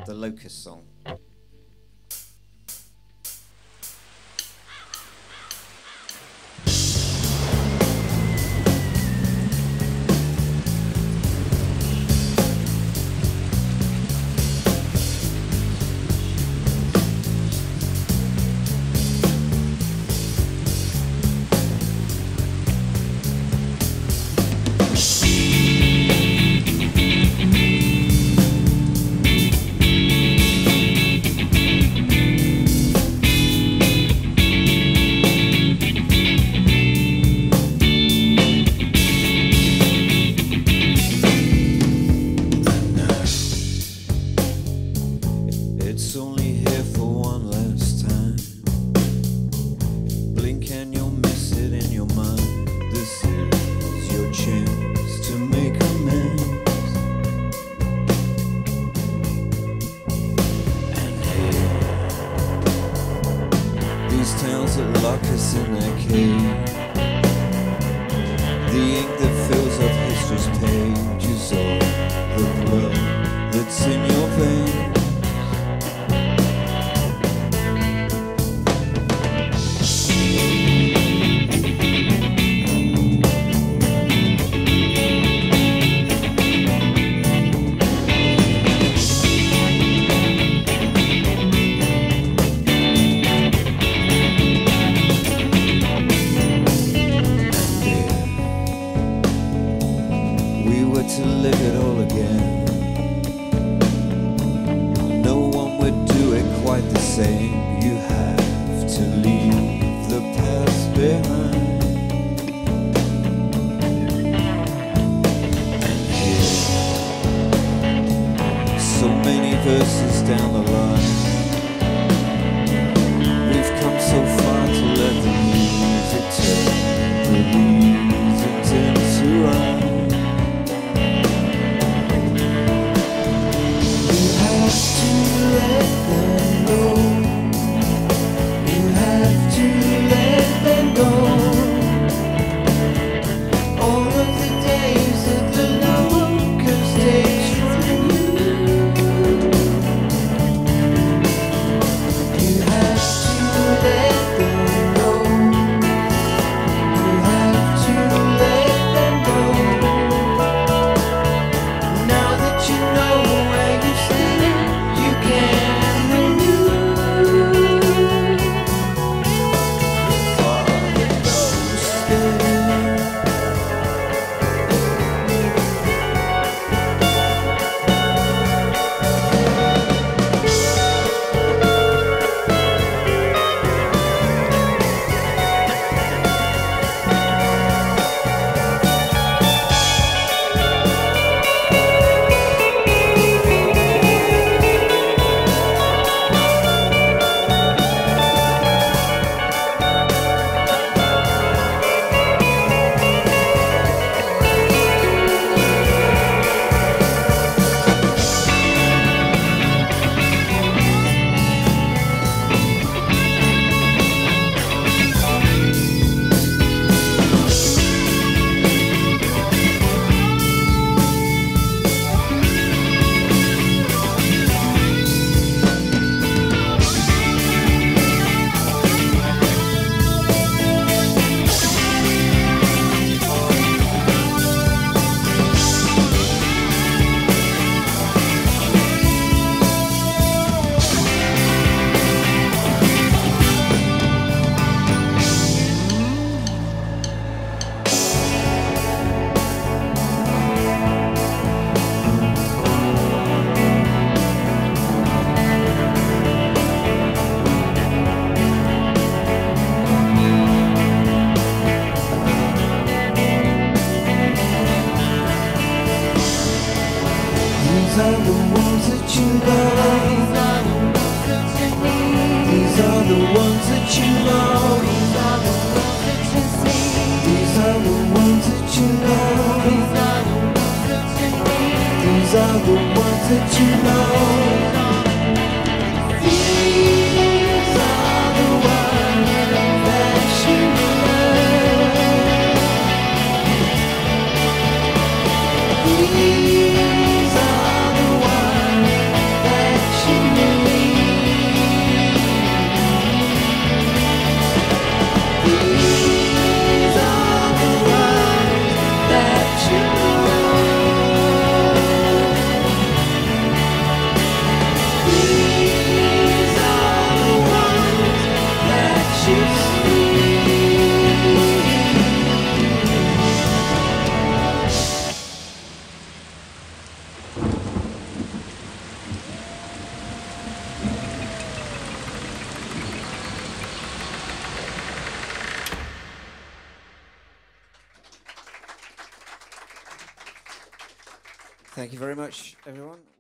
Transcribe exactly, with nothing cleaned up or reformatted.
The Locust Song. It's only here for one last time. Blink and you'll miss it in your mind. This is your chance to make amends. And here, these towns that lock us in their cage, the ink that fills up history's page is all the blood that's in your veins. To live it all again, no one would do it quite the same. You have to leave the past behind. And here, so many verses down the line, we've come so far to let the music turn the music into rhyme. Let them Thank you very much, everyone.